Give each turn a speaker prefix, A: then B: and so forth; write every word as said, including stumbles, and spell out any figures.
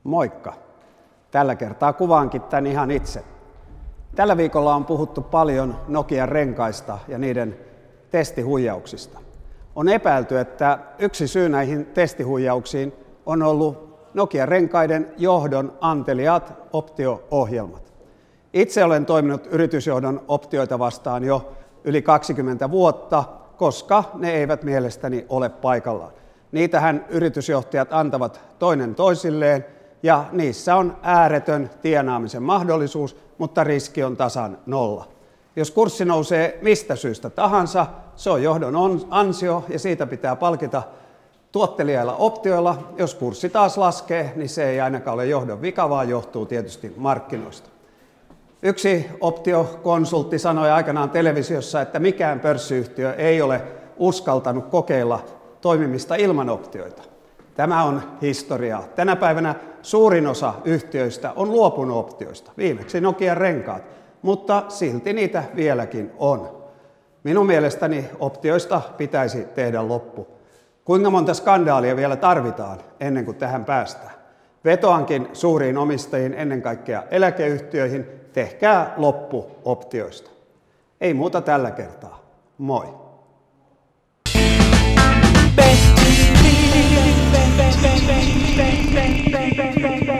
A: Moikka! Tällä kertaa kuvaankin tämän ihan itse. Tällä viikolla on puhuttu paljon Nokian renkaista ja niiden testihuijauksista. On epäilty, että yksi syy näihin testihuijauksiin on ollut Nokian renkaiden johdon anteliaat optio-ohjelmat. Itse olen toiminut yritysjohdon optioita vastaan jo yli kaksikymmentä vuotta, koska ne eivät mielestäni ole paikallaan. Niitähän yritysjohtajat antavat toinen toisilleen ja niissä on ääretön tienaamisen mahdollisuus, mutta riski on tasan nolla. Jos kurssi nousee mistä syystä tahansa, se on johdon ansio ja siitä pitää palkita tuottelijailla optioilla. Jos kurssi taas laskee, niin se ei ainakaan ole johdon vika, vaan johtuu tietysti markkinoista. Yksi optiokonsultti sanoi aikanaan televisiossa, että mikään pörssiyhtiö ei ole uskaltanut kokeilla toimimista ilman optioita. Tämä on historiaa. Tänä päivänä suurin osa yhtiöistä on luopunut optioista, viimeksi Nokian renkaat, mutta silti niitä vieläkin on. Minun mielestäni optioista pitäisi tehdä loppu. Kuinka monta skandaalia vielä tarvitaan ennen kuin tähän päästään? Vetoankin suuriin omistajiin, ennen kaikkea eläkeyhtiöihin, tehkää loppu optioista. Ei muuta tällä kertaa. Moi!
B: Bang, bang, bang, bang, bang, bang, bang, bang, bang, bang, bang.